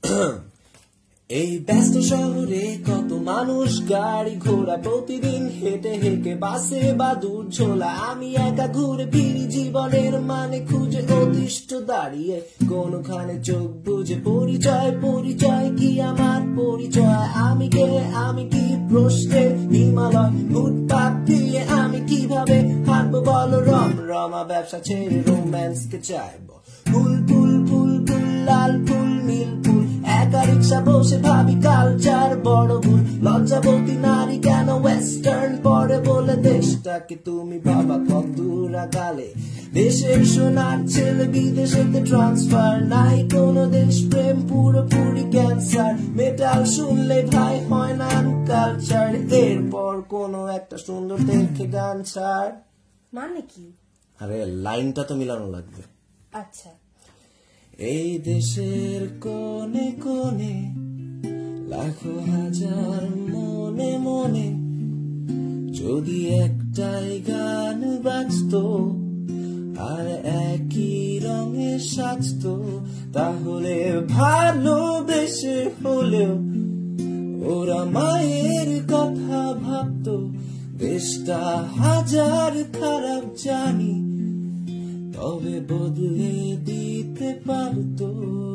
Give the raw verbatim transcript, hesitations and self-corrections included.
এই ব্যস্ত শহরে কত মানুষ গাড়ি ঘোড়া প্রতিদিন হেঁটে হেঁটে বাসে বা দূর ঝোলা আমি একা ঘুরে ফিরি জীবনের মানে খুঁজে অতিষ্ঠ দাঁড়িয়ে কোনখানে চোখ বুঝে পরিচয় পরিচয় কি আমার পরিচয় আমি কে আমি কি প্রশ্নের হিমালয় ফুটপাত দিয়ে আমি কিভাবে হাঁটবো বলো রম রমা ব্যবসা ছেড়ে রোম্যান্স কে চাইবো ফুল ফুল ফুল ফুল লাল ফুল নীল ফুল একা রিক্সা বসে ভাবি কালচার বড় ভুল লজ্জাবতী নারী কেন ওয়েস্টার্ন পরে বলে দেশটাকে তুমি বাবা কত দূর আগালে দেশের সোনার ছেলে বিদেশেতে ট্রান্সফার নাই কোনো দেশ প্রেম পুরোপুরি ক্যান্সার মেটাল শুনলে ভাই হয় না কালচার এরপর কোনো একটা সুন্দর দেখে গান ছাড় মানে কি আরে লাইনটা তো মিলানো লাগবে আচ্ছা এই দেশের কোনে কোনে লাখো হাজার মনে মনে যদি একটাই গান বাজতো আর একই রঙে সাজতো তাহলে ভালোবেসে হলেও ওরা মায়ের কথা ভাবতো দেশটা হাজার খারাপ জানি তবে বদলে দিতে পারতো